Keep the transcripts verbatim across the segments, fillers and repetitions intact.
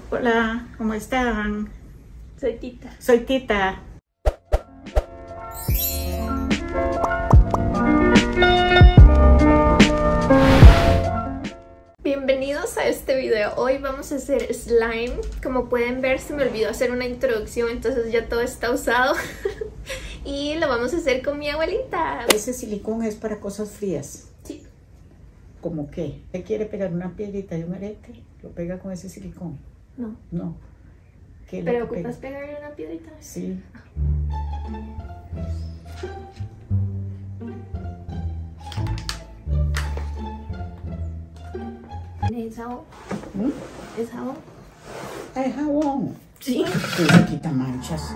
Hola, ¿cómo están? Soy Tita. Soy Tita. Bienvenidos a este video. Hoy vamos a hacer slime. Como pueden ver, se me olvidó hacer una introducción, entonces ya todo está usado. Y lo vamos a hacer con mi abuelita. Ese silicón es para cosas frías. Sí. ¿Cómo qué? ¿Usted quiere pegar una piedrita y un arete? ¿Lo pega con ese silicón? No. No. ¿Qué es lo ¿Pero que ocupas pega? pegarle una piedrita? Sí. ¿Es jabón? ¿Mm? ¿Es jabón? ¿Es jabón? Sí. Que se quita manchas.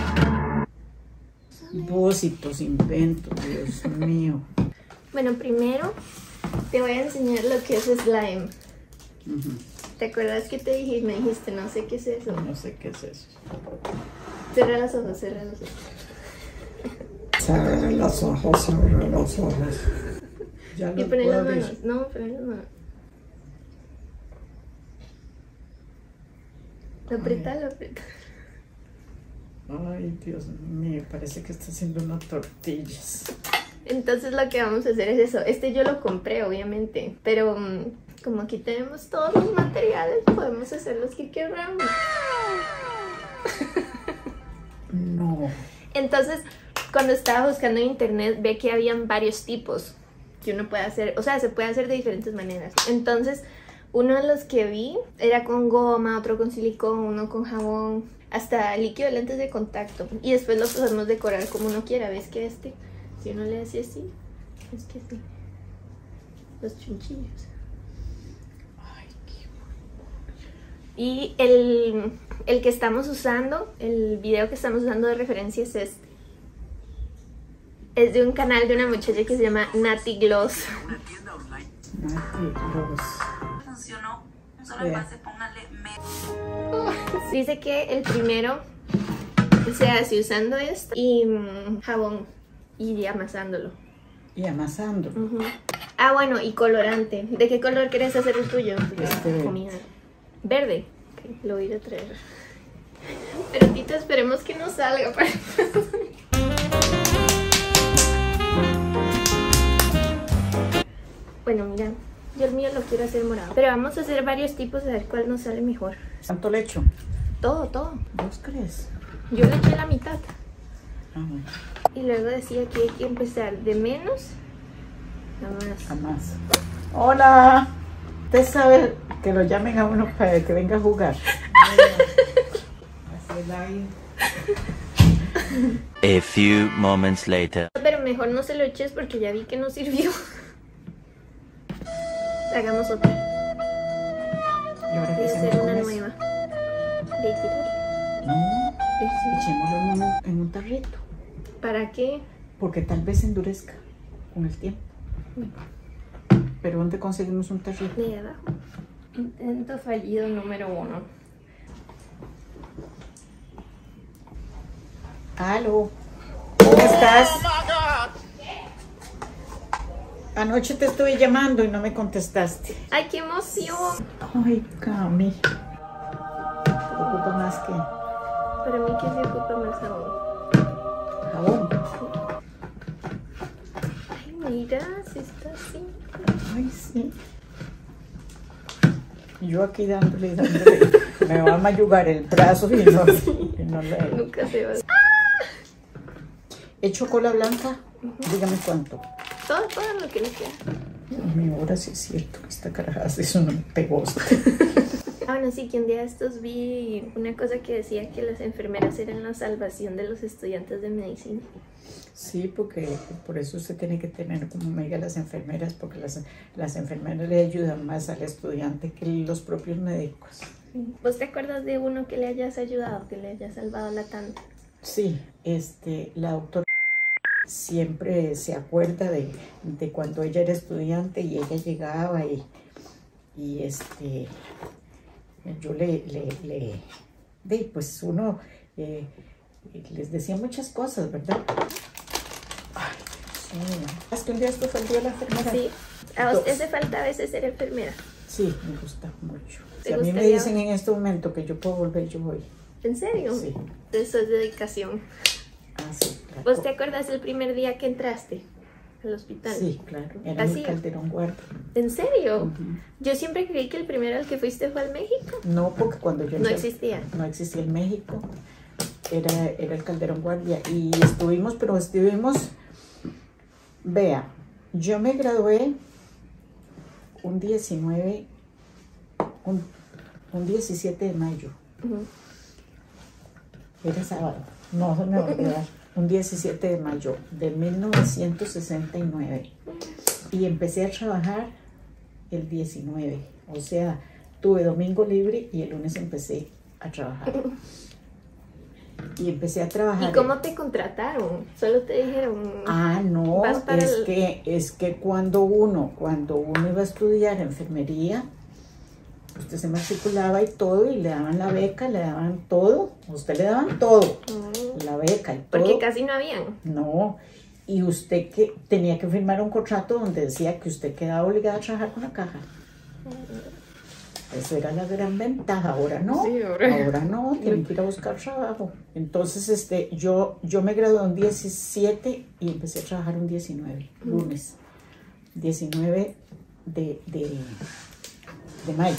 Vos y tus inventos, Dios mío. Bueno, primero te voy a enseñar lo que es slime. Uh-huh. ¿Te acuerdas que te dije y me dijiste no sé qué es eso? No sé qué es eso. Cierra los ojos, cierra los ojos. Cerra los ojos, cerra los ojos. Ya Y lo poner las puedo manos. ver. No, poner las manos. Aprieta, aprieta. Ay, Dios mío, parece que está haciendo unas tortillas. Entonces lo que vamos a hacer es eso. Este yo lo compré, obviamente, pero um, como aquí tenemos todos los materiales, podemos hacer los que queramos. No. Entonces, cuando estaba buscando en internet, ve que habían varios tipos que uno puede hacer, o sea, se puede hacer de diferentes maneras. Entonces, uno de los que vi era con goma, otro con silicón, uno con jabón, hasta líquido de lentes de contacto. Y después lo podemos decorar como uno quiera. ¿Ves que este, si uno le hace así, es que sí, los chunchillos. Ay, qué... Y el, el que estamos usando, el video que estamos usando de referencia es este. Es de un canal de una muchacha que se llama Nati Gloss. Una tienda online. Nati Gloss. Funcionó. Solo en base, póngale me. Dice que el primero se hace usando esto y mm, jabón y amasándolo. Y amasando. Uh-huh. Ah, bueno, y colorante. ¿De qué color quieres hacer el tuyo? Este comida. Verde. Okay, lo voy a ir a traer. Pero Tita, esperemos que no salga. Para... Bueno, mira, yo el mío lo quiero hacer morado. Pero vamos a hacer varios tipos a ver cuál nos sale mejor. ¿Cuánto le echo? Todo, todo. ¿Vos crees? Yo le eché la mitad. Ah, bueno. Y luego decía que hay que empezar de menos a más. Jamás. Hola. Usted sabe que lo llamen a uno para que venga a jugar. A few moments later. Pero mejor no se lo eches porque ya vi que no sirvió. Hagamos otra. ¿Y ahora Voy qué a hacemos hacer con una eso? nueva. ¿De tirar? No, echémoslo en un, en un tarrito. ¿Para qué? Porque tal vez se endurezca con el tiempo. Pero ¿dónde conseguimos un tarrito? De abajo. Intento fallido número uno. Aló. ¿Cómo estás? Anoche te estuve llamando y no me contestaste. ¡Ay, qué emoción! Ay, Cami. Te ocupa más que Para mí que se ocupa más jabón. jabón. Ay, mira, si está así. Ay, sí. Y yo aquí dándole y dándole. Me va a mayugar el brazo y no, y no le... Nunca se va. ¿Hecho cola blanca? Dígame cuánto. Todo, todo lo que le queda. Dios mío, ahora sí es cierto que esta caraja eso no me pegó. Ah, bueno, sí, que un día de estos vi una cosa que decía que las enfermeras eran la salvación de los estudiantes de medicina. Sí, porque por eso usted tiene que tener como amiga a las enfermeras, porque las, las enfermeras le ayudan más al estudiante que los propios médicos. ¿Vos te acuerdas de uno que le hayas ayudado, que le haya salvado la tanda? Sí, este, la doctora siempre se acuerda de, de cuando ella era estudiante y ella llegaba y, y este, yo le, le, le de, pues uno eh, les decía muchas cosas, ¿verdad? Ay, Dios mío. Es que un día esto fue el día de la enfermera. Sí, a Dos. usted hace falta a veces ser enfermera. Sí, me gusta mucho. Si ¿Te a mí me gustaría? dicen en este momento que yo puedo volver, yo voy. ¿En serio? Sí. Eso es dedicación. Ah, sí, claro. ¿Vos te acuerdas el primer día que entraste al hospital? Sí, claro. Era en Así. el Calderón Guardia. ¿En serio? Ujú. Yo siempre creí que el primero al que fuiste fue al México. No, porque cuando yo No entré- existía. no existía en México, era, era el Calderón Guardia y estuvimos, pero estuvimos, vea, yo me gradué un diecinueve, un, un diecisiete de mayo, Ujú. era sábado, no se me va a olvidar, un diecisiete de mayo de mil novecientos sesenta y nueve y empecé a trabajar el diecinueve, o sea, tuve domingo libre y el lunes empecé a trabajar. Y empecé a trabajar. ¿Y cómo te contrataron? Solo te dijeron... Ah, no, Vas para es el- que es que cuando uno, cuando uno iba a estudiar enfermería, usted se matriculaba y todo, y le daban la beca, le daban todo, a usted le daban todo, Mm, la beca y todo. porque casi no habían. No, y usted que tenía que firmar un contrato donde decía que usted quedaba obligada a trabajar con la caja. Eso era la gran ventaja. Ahora no, Sí, ahora- ahora no, tienen que ir a buscar trabajo. Entonces, este, yo, yo me gradué un diecisiete y empecé a trabajar un diecinueve, lunes, diecinueve de, de, de mayo.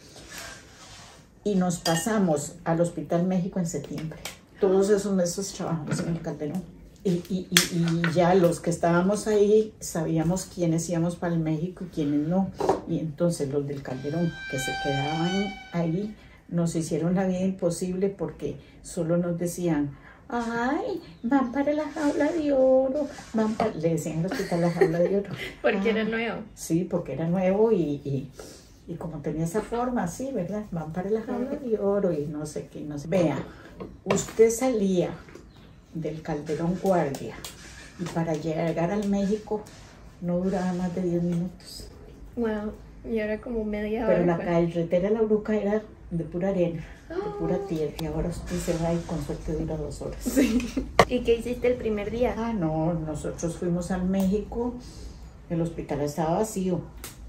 Y nos pasamos al Hospital México en septiembre. Todos esos meses trabajamos en el Calderón. Y, y, y, y ya los que estábamos ahí sabíamos quiénes íbamos para el México y quiénes no. Y entonces los del Calderón que se quedaban ahí nos hicieron la vida imposible porque solo nos decían, ay, van para la jaula de oro, van para... Le decían al hospital la jaula de oro. Porque Ah, era nuevo. Sí, porque era nuevo y, y, y como tenía esa forma así, ¿verdad? Van para la jaula de oro y no sé qué, no sé. Vea, usted salía del Calderón Guardia y para llegar al México no duraba más de diez minutos. Wow. Y ahora como media hora. Pero la pues. carretera La Uruca era de pura arena, de pura Ah. tierra, y ahora usted se va y con suerte dura dos horas. ¿Y qué hiciste el primer día? Ah, no, nosotros fuimos al México, el hospital estaba vacío.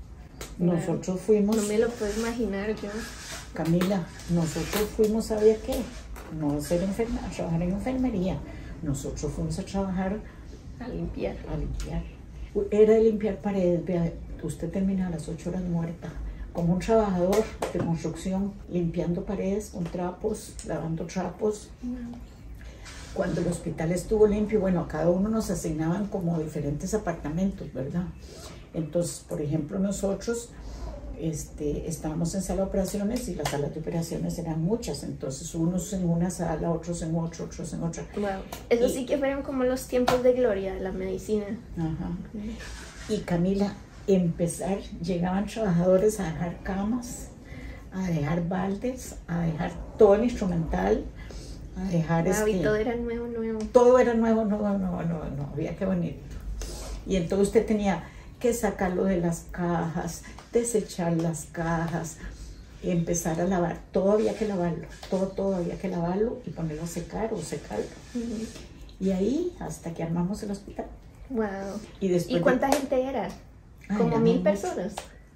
Nosotros fuimos... No me lo puedo imaginar yo. Camila, nosotros fuimos, ¿sabía qué? No a ser enferma, a trabajar en enfermería. Nosotros fuimos a trabajar A limpiar. a limpiar. Era de limpiar paredes, vea, usted termina a las ocho horas muerta, como un trabajador de construcción, limpiando paredes con trapos, lavando trapos. Cuando el hospital estuvo limpio, bueno, a cada uno nos asignaban como diferentes apartamentos, ¿verdad? Entonces, por ejemplo, nosotros este, estábamos en sala de operaciones y las salas de operaciones eran muchas, entonces unos en una sala, otros en otra, otros en otra. Wow. Eso Y- sí que fueron como los tiempos de gloria de la medicina. Ajá. Y Camila, empezar, llegaban trabajadores a dejar camas, a dejar baldes, a dejar todo el instrumental, a dejar Wow, este, y todo era nuevo, nuevo. todo era nuevo, nuevo, nuevo, nuevo, nuevo, había que bonito. Y entonces usted tenía que sacarlo de las cajas, desechar las cajas, empezar a lavar, todo había que lavarlo, todo, todo había que lavarlo y ponerlo a secar o secarlo. Ujú. Y ahí hasta que armamos el hospital. Wow. Y después ¿Y de- cuánta gente era? Ay, Como éramos mil muchos. personas.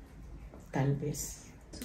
Tal vez.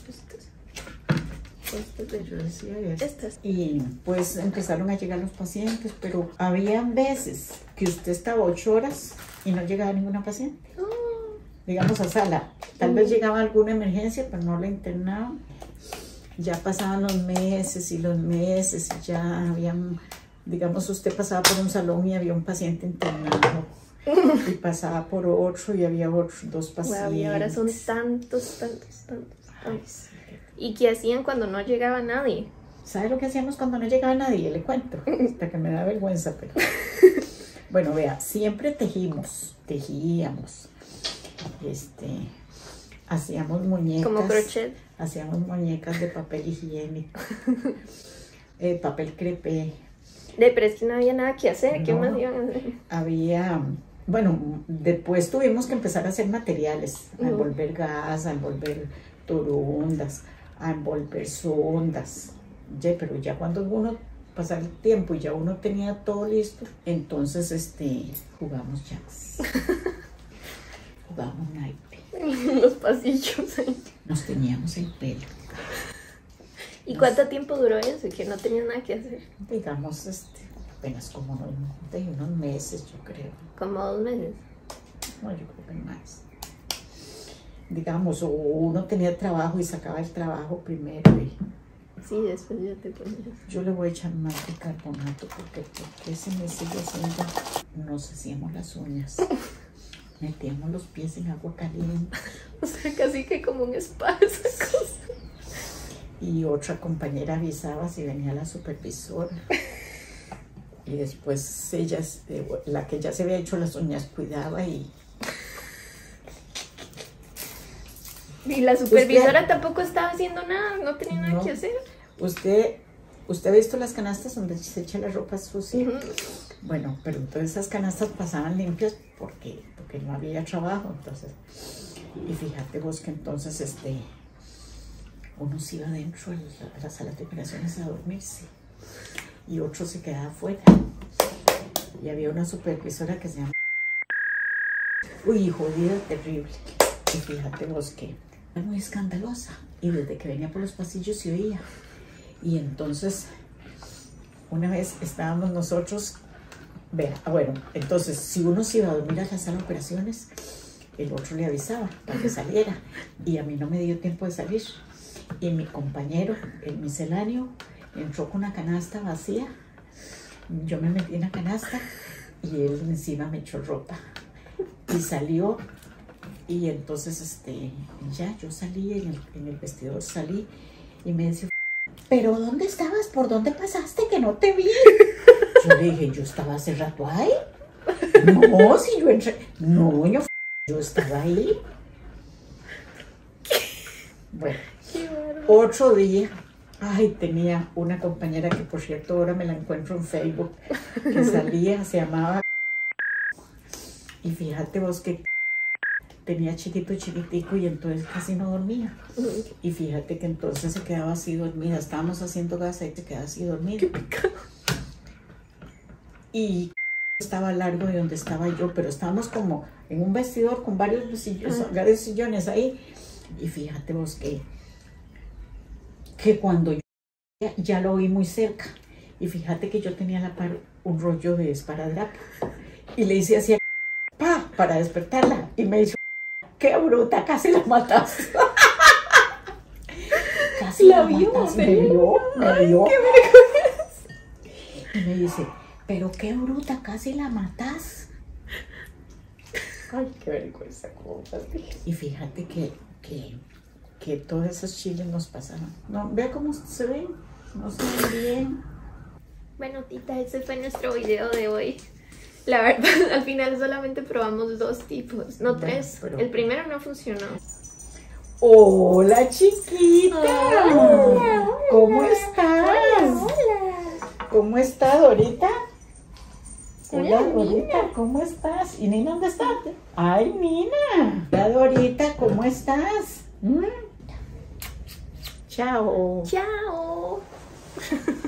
Estos de- Yo decía eso. Estas. Y pues empezaron a llegar los pacientes, pero había veces que usted estaba ocho horas y no llegaba ninguna paciente. Oh, Digamos a sala. Tal vez llegaba alguna emergencia, pero no la internaban. Ya pasaban los meses y los meses y ya habían, digamos, usted pasaba por un salón y había un paciente internado. Y pasaba por otro y había otros dos pacientes. wow, y ahora son tantos, tantos, tantos, Ay, tantos. sí. ¿Y qué hacían cuando no llegaba nadie? ¿Sabe lo que hacíamos cuando no llegaba nadie? Le cuento, hasta que me da vergüenza, pero... Bueno, vea, siempre tejimos, tejíamos, este, hacíamos muñecas. Como crochet. Hacíamos muñecas de papel higiénico, eh, papel crepé. De, pero es que no había nada que hacer. ¿Qué No. más iban a hacer? Había, bueno, después tuvimos que empezar a hacer materiales, a Ujú. envolver gas, a envolver torondas, a envolver sondas. Ya, pero ya cuando uno pasaba el tiempo y ya uno tenía todo listo, entonces este, jugamos jazz. Jugamos naipe. en los pasillos ahí. Nos teníamos el pelo. ¿Y cuánto tiempo duró eso? Que no tenía nada que hacer. Digamos, este, apenas como unos, de unos meses, yo creo. Como dos meses. No, yo creo que más. Digamos, o uno tenía trabajo y sacaba el trabajo primero y Sí, después ya te ponías. yo le voy a echar más bicarbonato porque, porque se me sigue haciendo. Nos hacíamos las uñas. Metíamos los pies en agua caliente. O sea, casi que como un spa esa cosa. Y otra compañera avisaba si venía la supervisora. Y después ella, la que ya se había hecho las uñas, cuidaba y... Y la supervisora Usted- tampoco estaba haciendo nada, no tenía nada No. que hacer. Usted, usted ha visto las canastas donde se echa la ropa sucia. Ujú. Bueno, pero entonces esas canastas pasaban limpias porque, porque no había trabajo, entonces. Y fíjate vos que entonces este, uno se iba adentro a la, a la sala de operaciones a dormirse y otro se quedaba afuera. Y había una supervisora que se llama... Uy, jodida, terrible. Y fíjate vos que era muy escandalosa y desde que venía por los pasillos se oía. Y entonces, una vez estábamos nosotros, vea, ah, bueno, entonces si uno se iba a dormir a la sala de operaciones, el otro le avisaba para que saliera. Y a mí no me dio tiempo de salir. Y mi compañero, el misceláneo, entró con una canasta vacía. Yo me metí en la canasta y él encima me echó ropa. Y salió. Y entonces, este, ya yo salí en el, en el vestidor, salí y me decía, ¿pero dónde estabas? ¿Por dónde pasaste que no te vi? Yo le dije, ¿yo estaba hace rato ahí? No, si yo entré. No, yo, yo estaba ahí. Bueno, otro día, ay, tenía una compañera que por cierto ahora me la encuentro en Facebook, que salía, se llamaba, y fíjate vos que tenía chiquito, chiquitico y entonces casi no dormía. Y fíjate que entonces se quedaba así dormida. Estábamos haciendo gasa y se quedaba así dormida. Y estaba largo de donde estaba yo, pero estábamos como en un vestidor con varios sillones, varios sillones ahí. Y fíjate vos que, que cuando yo ya, ya lo oí muy cerca. Y fíjate que yo tenía a la par un rollo de esparadrapo. Y le hice así, pa, para despertarla. Y me hizo, ¡qué bruta! Casi la matas. Casi La la, vio, matas. me Me vio. vio, me vio. ¡Qué vergüenza! Y me dice, pero qué bruta, casi la matas. Ay, qué vergüenza. ¿Cómo y fíjate que, que, que todos esos chiles nos pasaron. No, vea cómo se ven. No se ven bien. Bueno, tita, ese fue nuestro video de hoy. La verdad, al final solamente probamos dos tipos, no Bueno, tres. pero- El primero no funcionó. Hola, chiquita. Hola, ¿Cómo estás? ¿Cómo está, Dorita? Hola, Hola, Dorita, ¿cómo estás? ¿Y Nina dónde está? Ay, Nina. Hola, Dorita, ¿cómo estás? ¿Mm? Chao. Chao.